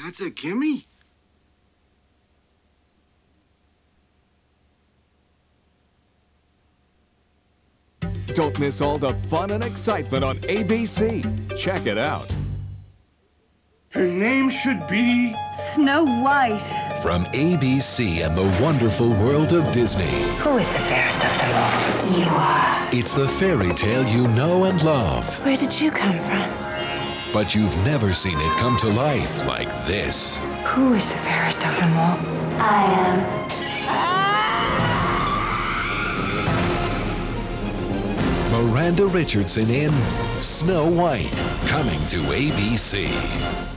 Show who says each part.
Speaker 1: That's a gimme.
Speaker 2: Don't miss all the fun and excitement on ABC. Check it out.
Speaker 3: Her name should be
Speaker 4: Snow White.
Speaker 5: From ABC and the wonderful world of Disney.
Speaker 6: Who is the fairest of them all? You are.
Speaker 5: It's the fairy tale you know and love.
Speaker 6: Where did you come from?
Speaker 5: But you've never seen it come to life like this.
Speaker 6: Who is the fairest of them all? I am.
Speaker 5: Miranda Richardson in Snow White, coming to ABC.